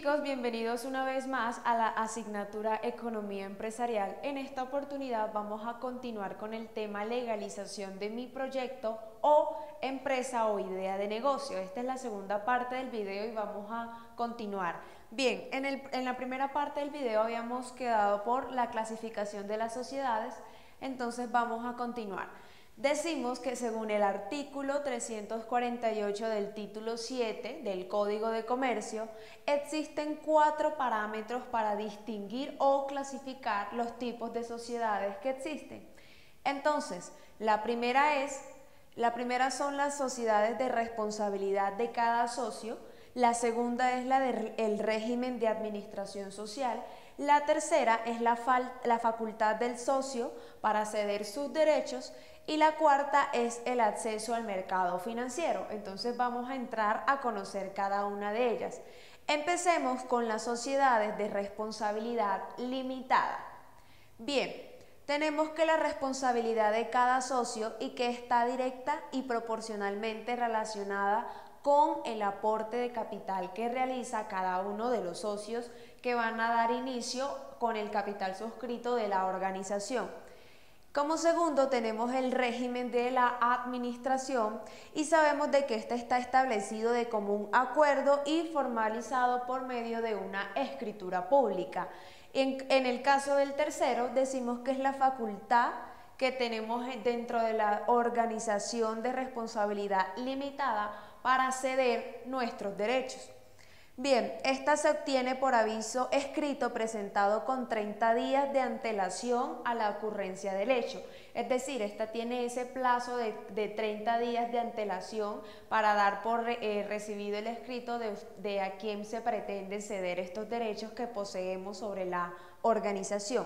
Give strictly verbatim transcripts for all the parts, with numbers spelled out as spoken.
Chicos, bienvenidos una vez más a la asignatura Economía Empresarial. En esta oportunidad vamos a continuar con el tema legalización de mi proyecto o empresa o idea de negocio. Esta es la segunda parte del video y vamos a continuar. Bien, en, el, en la primera parte del video habíamos quedado por la clasificación de las sociedades, entonces vamos a continuar. Decimos que según el artículo trescientos cuarenta y ocho del título siete del Código de Comercio, existen cuatro parámetros para distinguir o clasificar los tipos de sociedades que existen. Entonces, la primera es, la primera son las sociedades de responsabilidad de cada socio, la segunda es la del régimen de administración social, la tercera es la, la facultad del socio para ceder sus derechos y la cuarta es el acceso al mercado financiero. Entonces vamos a entrar a conocer cada una de ellas. Empecemos con las sociedades de responsabilidad limitada. Bien, tenemos que la responsabilidad de cada socio y que está directa y proporcionalmente relacionada con el aporte de capital que realiza cada uno de los socios que van a dar inicio con el capital suscrito de la organización. Como segundo tenemos el régimen de la administración y sabemos de que este está establecido de común acuerdo y formalizado por medio de una escritura pública. En, en el caso del tercero decimos que es la facultad que tenemos dentro de la organización de responsabilidad limitada para ceder nuestros derechos. Bien, esta se obtiene por aviso escrito presentado con treinta días de antelación a la ocurrencia del hecho. Es decir, esta tiene ese plazo de, de treinta días de antelación para dar por eh, recibido el escrito de, de a quién se pretende ceder estos derechos que poseemos sobre la organización.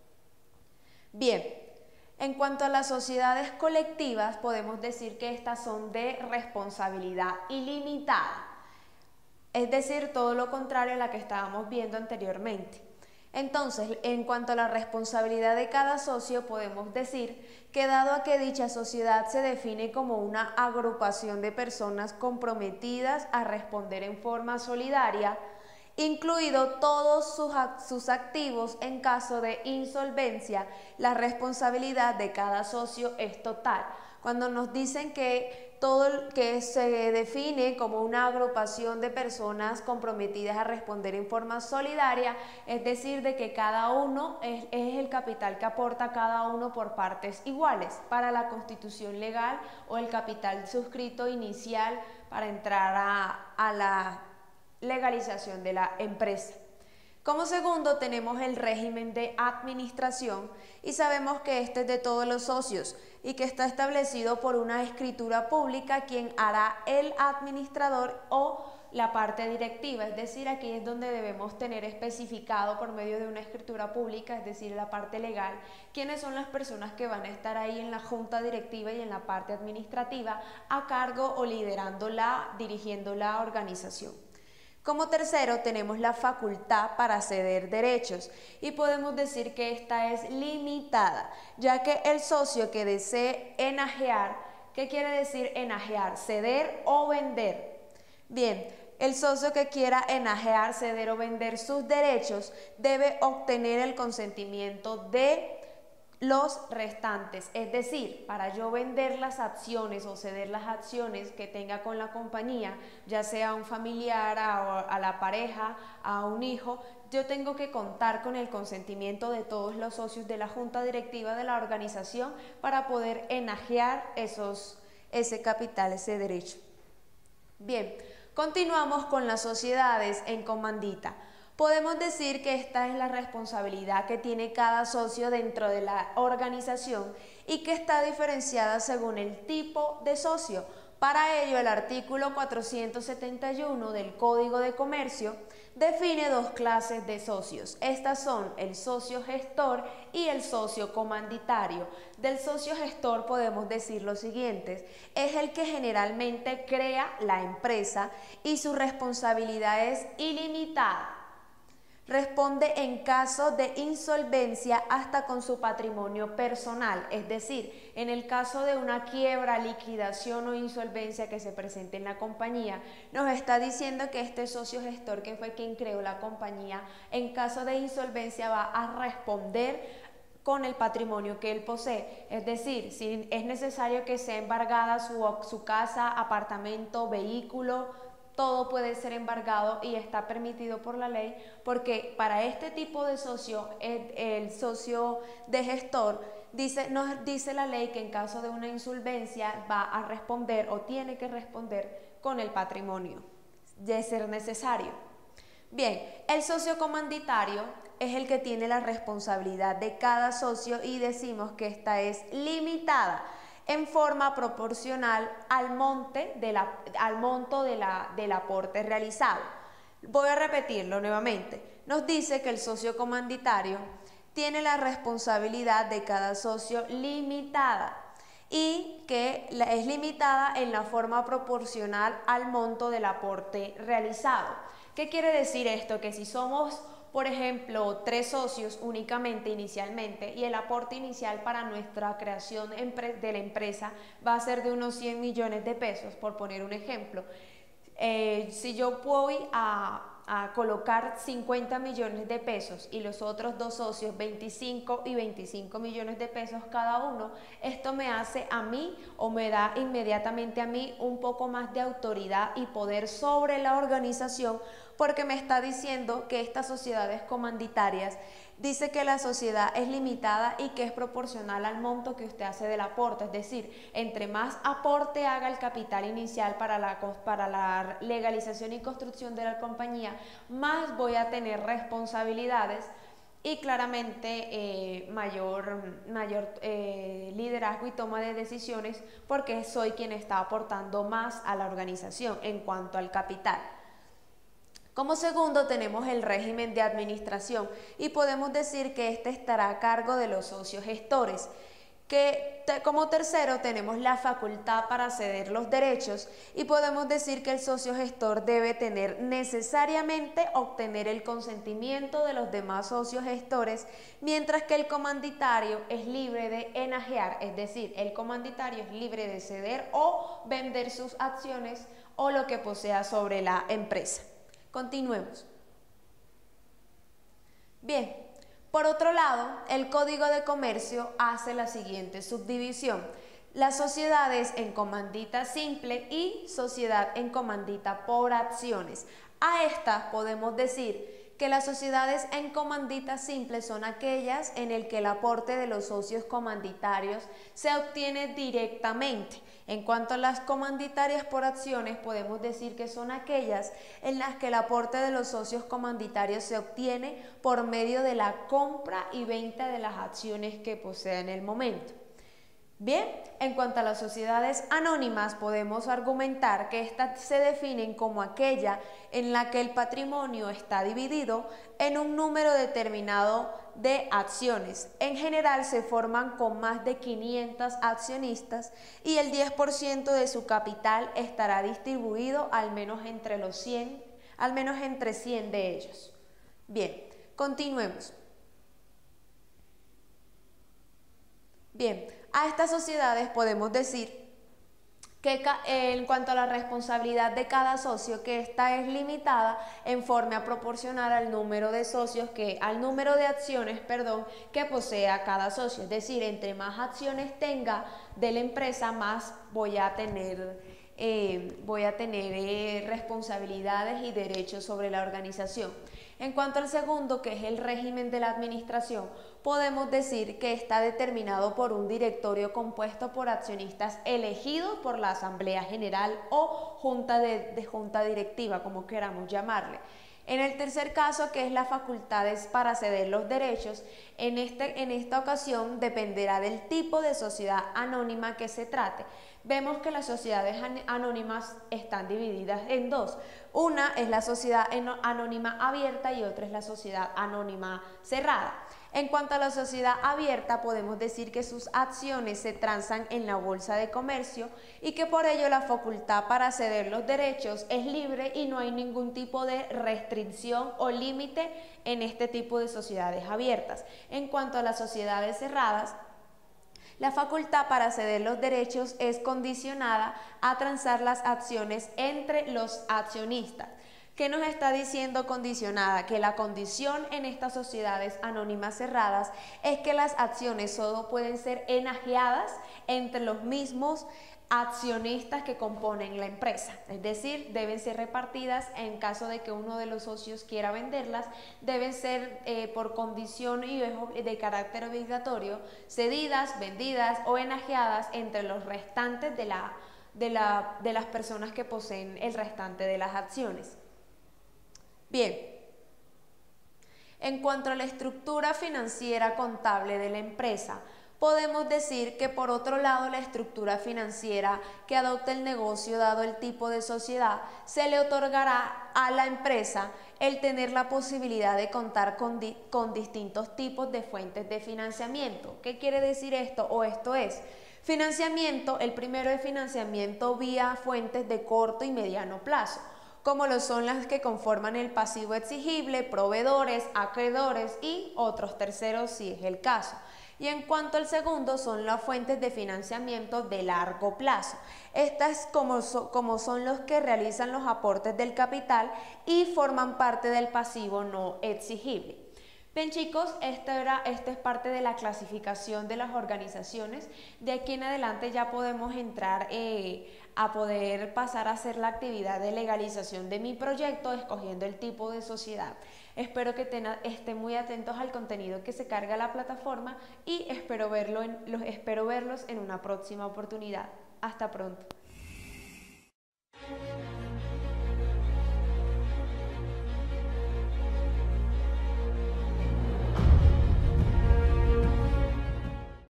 Bien, en cuanto a las sociedades colectivas, podemos decir que estas son de responsabilidad ilimitada. Es decir, todo lo contrario a la que estábamos viendo anteriormente. Entonces, en cuanto a la responsabilidad de cada socio, podemos decir que dado a que dicha sociedad se define como una agrupación de personas comprometidas a responder en forma solidaria, incluido todos sus, sus activos en caso de insolvencia, la responsabilidad de cada socio es total. Cuando nos dicen que todo que se define como una agrupación de personas comprometidas a responder en forma solidaria, es decir, de que cada uno es, es el capital que aporta cada uno por partes iguales para la constitución legal o el capital suscrito inicial para entrar a, a la legalización de la empresa. Como segundo tenemos el régimen de administración y sabemos que este es de todos los socios y que está establecido por una escritura pública quien hará el administrador o la parte directiva, es decir, aquí es donde debemos tener especificado por medio de una escritura pública, es decir, la parte legal, quiénes son las personas que van a estar ahí en la junta directiva y en la parte administrativa a cargo o liderándola, dirigiendo la organización. Como tercero tenemos la facultad para ceder derechos y podemos decir que esta es limitada, ya que el socio que desee enajear, ¿qué quiere decir enajear? Ceder o vender. Bien, el socio que quiera enajear, ceder o vender sus derechos debe obtener el consentimiento de los restantes, es decir, para yo vender las acciones o ceder las acciones que tenga con la compañía, ya sea a un familiar, a, a la pareja, a un hijo, yo tengo que contar con el consentimiento de todos los socios de la junta directiva de la organización para poder enajear esos, ese capital, ese derecho. Bien, continuamos con las sociedades en comandita. Podemos decir que esta es la responsabilidad que tiene cada socio dentro de la organización y que está diferenciada según el tipo de socio. Para ello, el artículo cuatrocientos setenta y uno del Código de Comercio define dos clases de socios. Estas son el socio gestor y el socio comanditario. Del socio gestor podemos decir lo siguiente: es el que generalmente crea la empresa y su responsabilidad es ilimitada. Responde en caso de insolvencia hasta con su patrimonio personal, es decir, en el caso de una quiebra, liquidación o insolvencia que se presente en la compañía, nos está diciendo que este socio gestor, que fue quien creó la compañía, en caso de insolvencia va a responder con el patrimonio que él posee, es decir, si es necesario que sea embargada su, su casa, apartamento, vehículo, todo puede ser embargado y está permitido por la ley, porque para este tipo de socio, el, el socio de gestor, dice, nos dice la ley que en caso de una insolvencia va a responder o tiene que responder con el patrimonio, de ser necesario. Bien, el socio comanditario es el que tiene la responsabilidad de cada socio y decimos que esta es limitada en forma proporcional al, monte de la, al monto de la, del aporte realizado. Voy a repetirlo nuevamente. Nos dice que el socio comanditario tiene la responsabilidad de cada socio limitada y que es limitada en la forma proporcional al monto del aporte realizado. ¿Qué quiere decir esto? Que si somos, por ejemplo, tres socios únicamente inicialmente y el aporte inicial para nuestra creación de la empresa va a ser de unos cien millones de pesos, por poner un ejemplo. Eh, si yo voy a, a colocar cincuenta millones de pesos y los otros dos socios veinticinco y veinticinco millones de pesos cada uno, esto me hace a mí o me da inmediatamente a mí un poco más de autoridad y poder sobre la organización, porque me está diciendo que estas sociedades comanditarias dice que la sociedad es limitada y que es proporcional al monto que usted hace del aporte, es decir, entre más aporte haga el capital inicial para la, para la legalización y construcción de la compañía, más voy a tener responsabilidades y claramente eh, mayor, mayor eh, liderazgo y toma de decisiones, porque soy quien está aportando más a la organización en cuanto al capital. Como segundo tenemos el régimen de administración y podemos decir que este estará a cargo de los socios gestores. Que como tercero tenemos la facultad para ceder los derechos y podemos decir que el socio gestor debe tener necesariamente obtener el consentimiento de los demás socios gestores, mientras que el comanditario es libre de enajear, es decir, el comanditario es libre de ceder o vender sus acciones o lo que posea sobre la empresa. Continuemos. Bien, por otro lado, el Código de Comercio hace la siguiente subdivisión: las sociedades en comandita simple y sociedad en comandita por acciones. A estas podemos decir que las sociedades en comandita simple son aquellas en el que el aporte de los socios comanditarios se obtiene directamente. En cuanto a las comanditarias por acciones, podemos decir que son aquellas en las que el aporte de los socios comanditarios se obtiene por medio de la compra y venta de las acciones que posee en el momento. Bien, en cuanto a las sociedades anónimas, podemos argumentar que estas se definen como aquella en la que el patrimonio está dividido en un número determinado de acciones. En general se forman con más de quinientos accionistas y el diez por ciento de su capital estará distribuido al menos entre los cien, al menos entre cien de ellos. Bien, continuemos. Bien, a estas sociedades podemos decir que en cuanto a la responsabilidad de cada socio, que esta es limitada en forma proporcional al número de socios, que al número de acciones, perdón, que posea cada socio. Es decir, entre más acciones tenga de la empresa, más voy a tener, eh, voy a tener eh, responsabilidades y derechos sobre la organización. En cuanto al segundo, que es el régimen de la administración, podemos decir que está determinado por un directorio compuesto por accionistas elegidos por la Asamblea General o junta de, de junta directiva, como queramos llamarle. En el tercer caso, que es las facultades para ceder los derechos, en, este, en esta ocasión dependerá del tipo de sociedad anónima que se trate. Vemos que las sociedades anónimas están divididas en dos. Una es la sociedad anónima abierta y otra es la sociedad anónima cerrada. En cuanto a la sociedad abierta, podemos decir que sus acciones se transan en la bolsa de comercio y que por ello la facultad para ceder los derechos es libre y no hay ningún tipo de restricción o límite en este tipo de sociedades abiertas. En cuanto a las sociedades cerradas, la facultad para ceder los derechos es condicionada a transar las acciones entre los accionistas. ¿Qué nos está diciendo condicionada? Que la condición en estas sociedades anónimas cerradas es que las acciones solo pueden ser enajeadas entre los mismos accionistas que componen la empresa, es decir, deben ser repartidas en caso de que uno de los socios quiera venderlas, deben ser eh, por condición y de carácter obligatorio cedidas, vendidas o enajeadas entre los restantes de, la, de, la, de las personas que poseen el restante de las acciones. Bien, en cuanto a la estructura financiera contable de la empresa, podemos decir que por otro lado la estructura financiera que adopte el negocio dado el tipo de sociedad se le otorgará a la empresa el tener la posibilidad de contar con, di con distintos tipos de fuentes de financiamiento. ¿Qué quiere decir esto? O esto es, financiamiento, el primero es financiamiento vía fuentes de corto y mediano plazo, como lo son las que conforman el pasivo exigible, proveedores, acreedores y otros terceros si es el caso. Y en cuanto al segundo, son las fuentes de financiamiento de largo plazo. Estas como, so, como son los que realizan los aportes del capital y forman parte del pasivo no exigible. Bien chicos, esta, era, esta es parte de la clasificación de las organizaciones. De aquí en adelante ya podemos entrar eh, a poder pasar a hacer la actividad de legalización de mi proyecto escogiendo el tipo de sociedad. Espero que tengan, estén muy atentos al contenido que se carga a la plataforma y espero, verlo en, los, espero verlos en una próxima oportunidad. Hasta pronto.